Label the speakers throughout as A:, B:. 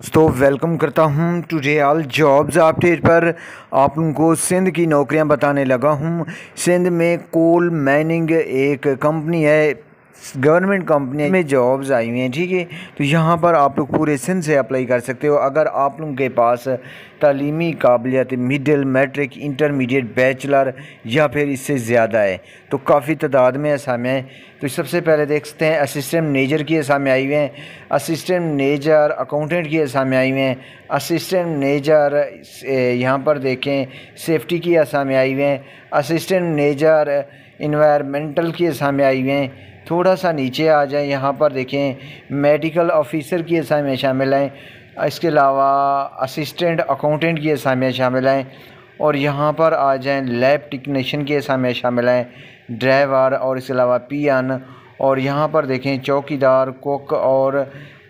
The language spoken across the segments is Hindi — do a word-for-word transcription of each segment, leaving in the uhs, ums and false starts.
A: तो वेलकम करता हूं टुडे ऑल जॉब्स अपडेट पर। आप लोगों को सिंध की नौकरियां बताने लगा हूं। सिंध में कोल माइनिंग एक कंपनी है, गवर्नमेंट कंपनी में जॉब्स आई हुई हैं, ठीक है। तो यहाँ पर आप लोग पूरे सिंध से अप्लाई कर सकते हो। अगर आप लोगों के पास तालीमी काबिलियत मिडिल, मैट्रिक, इंटरमीडिएट, बैचलर या फिर इससे ज़्यादा है तो काफ़ी तादाद में असामियाँ हैं। तो सबसे पहले देख सकते हैं असिस्टेंट मैनेजर की असामियाँ आई हुई हैं, असिस्टेंट मैनेजर अकाउंटेंट की असामियाँ आई हुई हैं, असिस्टेंट मैनेजर यहाँ पर देखें सेफ्टी की असामियाँ आई हुई हैं, असिस्टेंट मैनेजर इन्वायरमेंटल की असामियाँ आई हुई हैं। थोड़ा सा नीचे आ जाए, यहाँ पर देखें मेडिकल ऑफिसर की असामियाँ शामिल हैं। इसके अलावा असिस्टेंट अकाउंटेंट की असामियाँ शामिल हैं। और यहाँ पर आ जाएं लैब टेक्नीशियन की असामियाँ शामिल हैं, ड्राइवर और इसके अलावा पियन। और यहाँ पर देखें चौकीदार, कुक और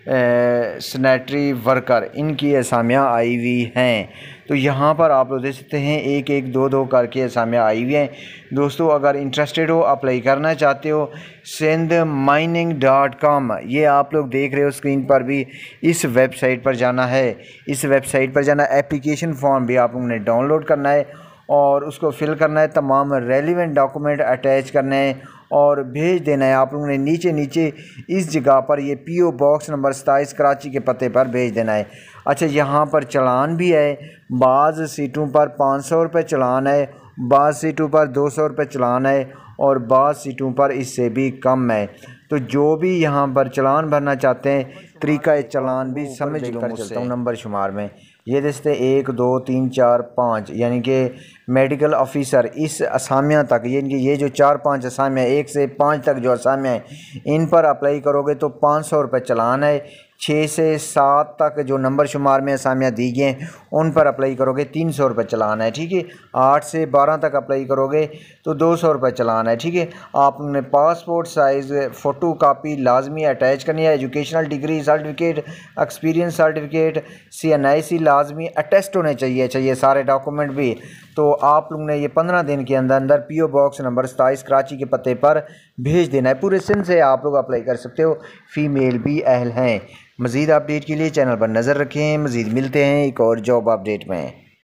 A: सैनिटरी वर्कर, इनकी असामियाँ आई हुई हैं। तो यहाँ पर आप लोग देख सकते हैं एक एक दो दो करके असामियाँ आई हुई हैं। दोस्तों अगर इंटरेस्टेड हो, अप्लाई करना चाहते हो, सिंध माइनिंग डॉट कॉम ये आप लोग देख रहे हो स्क्रीन पर भी, इस वेबसाइट पर जाना है। इस वेबसाइट पर जाना, एप्लीकेशन फॉर्म भी आप लोगों ने डाउनलोड करना है और उसको फिल करना है, तमाम रेलिवेंट डॉक्यूमेंट अटैच करने हैं और भेज देना है। आप लोगों ने नीचे नीचे इस जगह पर ये पीओ बॉक्स नंबर सताईस कराची के पते पर भेज देना है। अच्छा, यहाँ पर चलान भी है, बाज़ सीटों पर पाँच सौ रुपये चलान है, बाज़ सीटों पर दो सौ रुपये चलान है और बाज़ सीटों पर इससे भी कम है। तो जो भी यहाँ पर चलान भरना चाहते हैं, तरीका चलान भी समझ कर चलता हूँ नंबर शुमार में। ये देखते एक दो तीन चार पाँच, यानी कि मेडिकल ऑफिसर इस असामियाँ तक, यानी कि ये जो चार पांच असामियाँ, एक से पाँच तक जो असामियाँ हैं, इन पर अप्लाई करोगे तो पाँच सौ रुपये चलान है। छः से सात तक जो नंबर शुमार में असामियाँ दी गई हैं उन पर अप्लाई करोगे तीन सौ रुपये चलान है, ठीक है। आठ से बारह तक अप्लाई करोगे तो दो सौ रुपये चलान है, ठीक है। आपने पासपोर्ट साइज़ फ़ोटो कापी लाजमी अटैच करनी है, educational degree certificate, experience certificate, C N I C लाजमी अटेस्ट होने चाहिए चाहिए सारे डॉक्यूमेंट भी। तो आप लोग ने ये पंद्रह दिन के अंदर अंदर पी ओ बॉक्स नंबर सताईस कराची के पते पर भेज देना है। पूरे सिंध से आप लोग अप्लाई कर सकते हो, फ़ीमेल भी अहल हैं। मज़ीद अपडेट के लिए चैनल पर नज़र रखें। मज़ीद मिलते हैं एक और जॉब अपडेट में।